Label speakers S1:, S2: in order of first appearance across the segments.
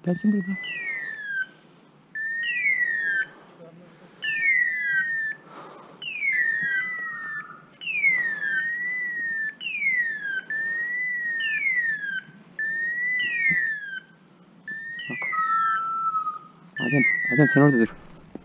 S1: Gelsin burada. Adem sen orada dur.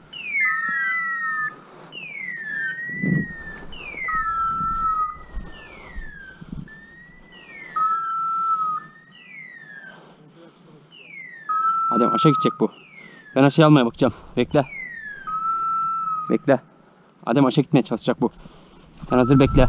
S1: Adem aşağı gidecek bu. Ben aşağı almaya bakacağım. Bekle. Bekle. Adem aşağı gitmeye çalışacak bu. Sen hazır bekle.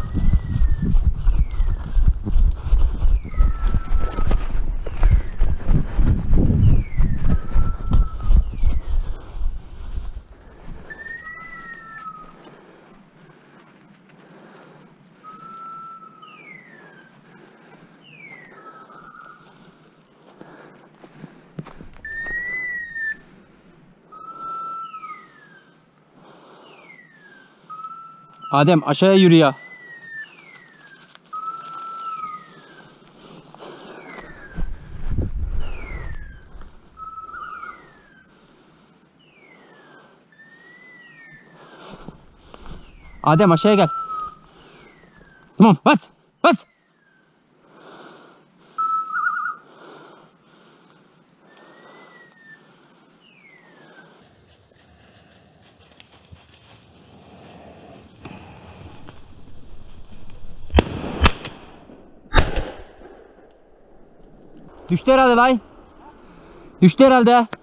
S1: Adem aşağıya yürü ya. Adem aşağıya gel. Tamam bas. Bas. Düştü herhalde lan. Düştü herhalde.